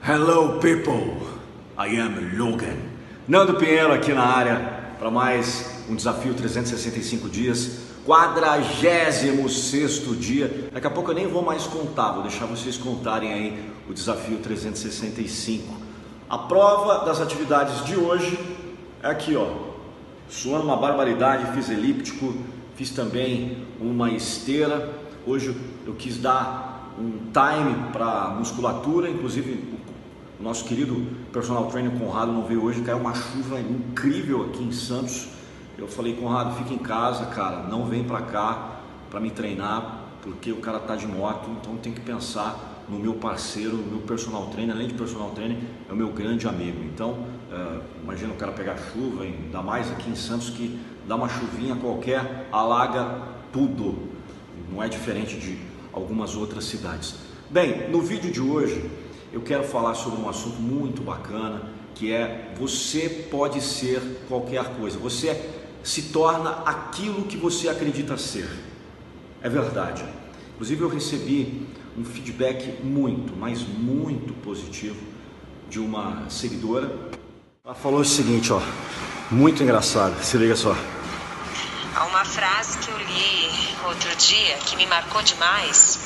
Hello people, I am Logan. Nando Pinheiro aqui na área para mais um desafio 365 dias, 46º dia. Daqui a pouco eu nem vou mais contar, vou deixar vocês contarem aí o desafio 365. A prova das atividades de hoje é aqui, ó. Suando uma barbaridade, fiz elíptico, fiz também uma esteira. Hoje eu quis dar um time para musculatura, inclusive o nosso querido personal trainer Conrado não veio hoje, caiu uma chuva incrível aqui em Santos. Eu falei: Conrado, fica em casa, cara, não vem pra cá para me treinar, porque o cara tá de moto, então tem que pensar no meu parceiro, no meu personal trainer. Além de personal trainer, é o meu grande amigo. Então, imagina o cara pegar chuva, ainda mais aqui em Santos, que dá uma chuvinha qualquer, alaga tudo. Não é diferente de algumas outras cidades. Bem, no vídeo de hoje eu quero falar sobre um assunto muito bacana, que é: você pode ser qualquer coisa, você se torna aquilo que você acredita ser. É verdade. Inclusive eu recebi um feedback mas muito positivo de uma seguidora. Ela falou o seguinte, ó, muito engraçado, se liga só. Há uma frase que eu li outro dia que me marcou demais,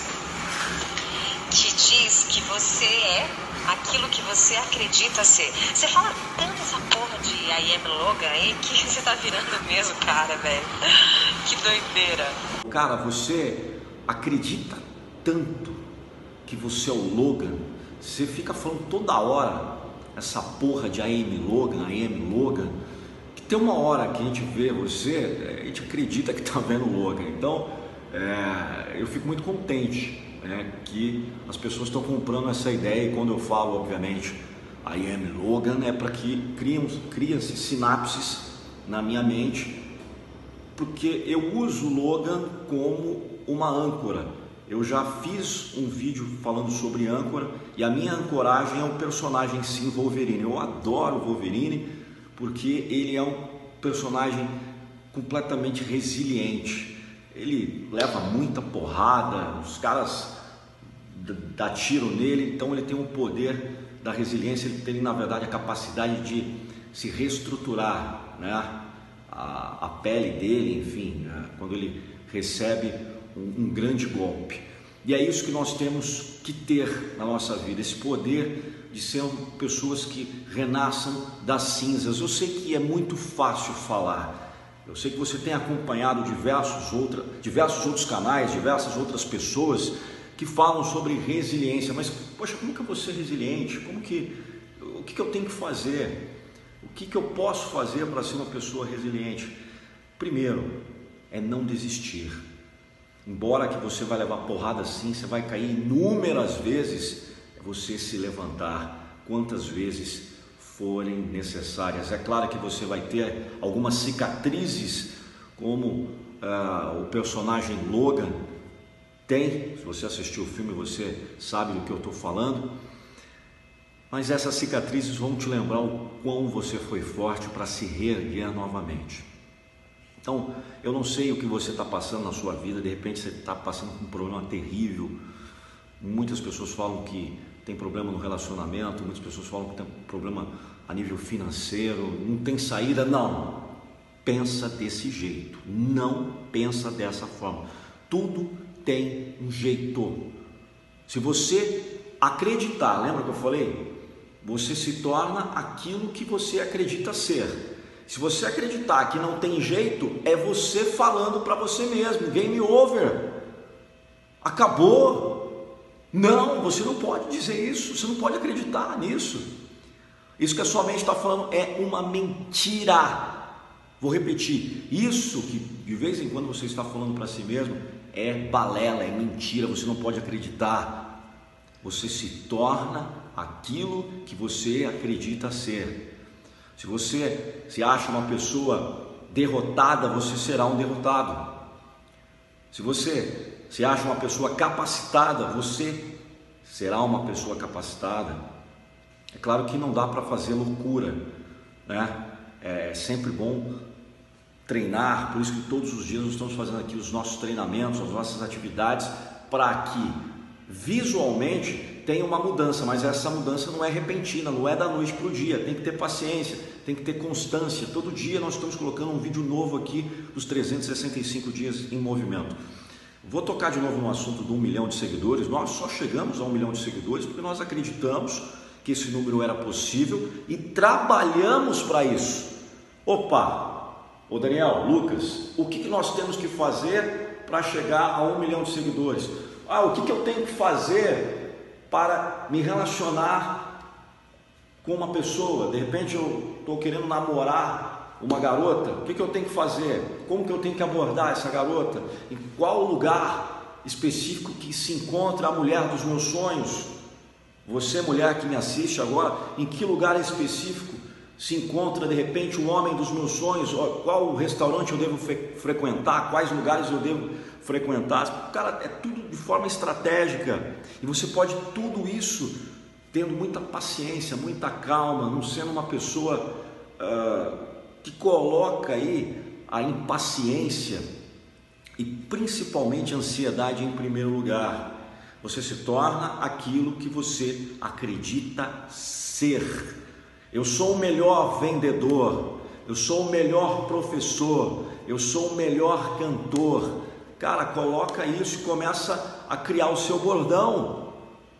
que diz que você é aquilo que você acredita ser. Você fala tanto essa porra de I am Logan aí que você tá virando mesmo, cara, velho. Que doideira. Cara, você acredita tanto que você é o Logan, você fica falando toda hora essa porra de I am Logan, que tem uma hora que a gente vê você, a gente acredita que tá vendo o Logan. Então, eu fico muito contente, que as pessoas estão comprando essa ideia. E quando eu falo, obviamente, I am Logan, é para que criam-se sinapses na minha mente, porque eu uso o Logan como uma âncora. Eu já fiz um vídeo falando sobre âncora, e a minha ancoragem é o personagem, sim, Wolverine. Eu adoro o Wolverine porque ele é um personagem completamente resiliente. Ele leva muita porrada, os caras dão tiro nele, então ele tem um poder da resiliência. Ele tem, na verdade, a capacidade de se reestruturar, né? A pele dele, enfim, quando ele recebe um grande golpe. E é isso que nós temos que ter na nossa vida, esse poder de ser pessoas que renasçam das cinzas. Eu sei que é muito fácil falar. Eu sei que você tem acompanhado diversos outros canais, diversas outras pessoas que falam sobre resiliência, mas poxa, como que eu vou ser resiliente? O que eu tenho que fazer? O que eu posso fazer para ser uma pessoa resiliente? Primeiro, é não desistir. Embora que você vai levar porrada sim, você vai cair inúmeras vezes, é você se levantar quantas vezes forem necessárias. É claro que você vai ter algumas cicatrizes, como o personagem Logan tem. Se você assistiu o filme, você sabe do que eu estou falando. Mas essas cicatrizes vão te lembrar o quão você foi forte para se reerguer novamente. Então, eu não sei o que você está passando na sua vida. De repente você está passando por um problema terrível. Muitas pessoas falam que tem problema no relacionamento, muitas pessoas falam que tem problema a nível financeiro, não tem saída. Não, pensa desse jeito, não pensa dessa forma. Tudo tem um jeito. Se você acreditar, lembra que eu falei? Você se torna aquilo que você acredita ser. Se você acreditar que não tem jeito, é você falando para você mesmo: game over, acabou. Não, você não pode dizer isso, você não pode acreditar nisso. Isso que a sua mente está falando é uma mentira. Vou repetir, isso que de vez em quando você está falando para si mesmo é balela, é mentira, você não pode acreditar. Você se torna aquilo que você acredita ser. Se você se acha uma pessoa derrotada, você será um derrotado. Se você se acha uma pessoa capacitada, você será uma pessoa capacitada. É claro que não dá para fazer loucura, né? É sempre bom treinar, por isso que todos os dias nós estamos fazendo aqui os nossos treinamentos, as nossas atividades, para que visualmente tem uma mudança, mas essa mudança não é repentina, não é da noite para o dia, tem que ter paciência, tem que ter constância. Todo dia nós estamos colocando um vídeo novo aqui dos 365 dias em movimento. Vou tocar de novo no assunto do 1 milhão de seguidores. Nós só chegamos a 1 milhão de seguidores porque nós acreditamos que esse número era possível e trabalhamos para isso. Opa, ô Daniel, Lucas, o que nós temos que fazer para chegar a 1 milhão de seguidores? O que eu tenho que fazer para me relacionar com uma pessoa? De repente eu estou querendo namorar uma garota, o que eu tenho que fazer? Como que eu tenho que abordar essa garota? Em qual lugar específico que se encontra a mulher dos meus sonhos? Você, mulher que me assiste agora, em que lugar específico se encontra de repente o homem dos meus sonhos? Qual restaurante eu devo frequentar? Quais lugares eu devo frequentar? Cara, é tudo de forma estratégica e você pode tudo isso tendo muita paciência, muita calma, não sendo uma pessoa que coloca aí a impaciência e principalmente a ansiedade em primeiro lugar. Você se torna aquilo que você acredita ser. Eu sou o melhor vendedor, eu sou o melhor professor, eu sou o melhor cantor. Cara, coloca isso e começa a criar o seu bordão.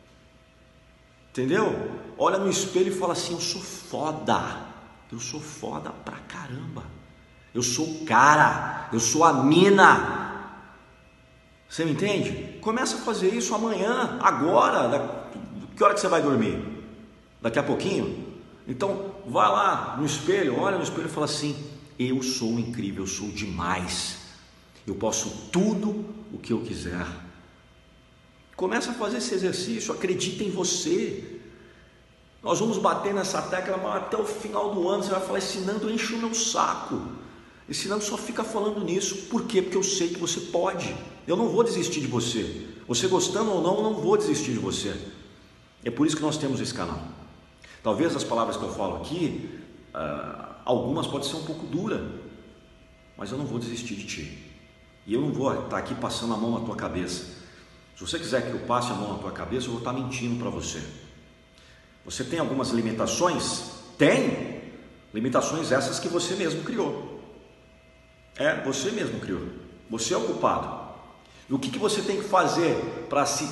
Entendeu? Olha no espelho e fala assim: eu sou foda. Eu sou foda pra caramba. Eu sou o cara. Eu sou a mina. Você me entende? Começa a fazer isso amanhã, agora. Que hora que você vai dormir? Daqui a pouquinho? Então, vai lá no espelho, olha no espelho e fala assim: eu sou incrível, eu sou demais. Eu posso tudo o que eu quiser. Começa a fazer esse exercício, acredita em você. Nós vamos bater nessa tecla, mas até o final do ano você vai falar: esse Nando enche o meu saco. Esse Nando só fica falando nisso. Por quê? Porque eu sei que você pode. Eu não vou desistir de você. Você gostando ou não, eu não vou desistir de você. É por isso que nós temos esse canal. Talvez as palavras que eu falo aqui, algumas podem ser um pouco duras, mas eu não vou desistir de ti. E eu não vou estar aqui passando a mão na tua cabeça. Se você quiser que eu passe a mão na tua cabeça, eu vou estar mentindo para você. Você tem algumas limitações? Tem. Limitações essas que você mesmo criou. Você mesmo criou. Você é o culpado. E o que você tem que fazer para se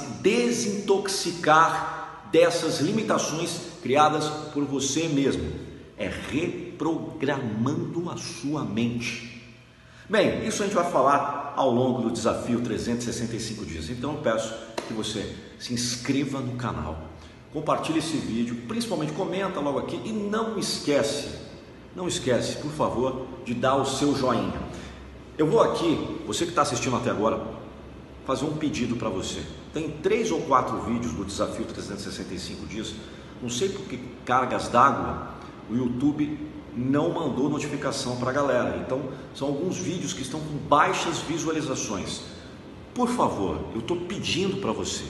desintoxicar dessas limitações criadas por você mesmo? É reprogramando a sua mente. Bem, isso a gente vai falar ao longo do desafio 365 dias. Então eu peço que você se inscreva no canal, compartilhe esse vídeo, principalmente comenta logo aqui e não esquece, por favor, de dar o seu joinha. Eu vou aqui, você que está assistindo até agora, fazer um pedido para você. Tem 3 ou 4 vídeos do desafio 365 dias. Não sei por que cargas d'água o YouTube não mandou notificação para a galera. Então são alguns vídeos que estão com baixas visualizações. Por favor, eu estou pedindo para você,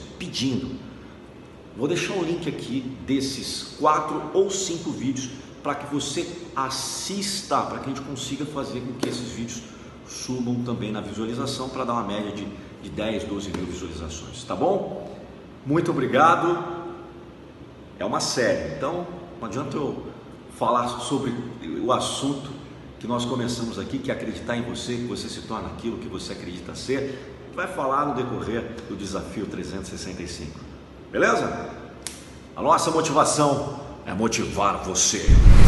vou deixar o link aqui desses 4 ou 5 vídeos para que você assista, para que a gente consiga fazer com que esses vídeos subam também na visualização, para dar uma média de 10, 12 mil visualizações, tá bom? Muito obrigado. É uma série, então não adianta eu falar sobre o assunto que nós começamos aqui, que é acreditar em você, que você se torna aquilo que você acredita ser. Vai falar no decorrer do desafio 365, beleza? A nossa motivação é motivar você.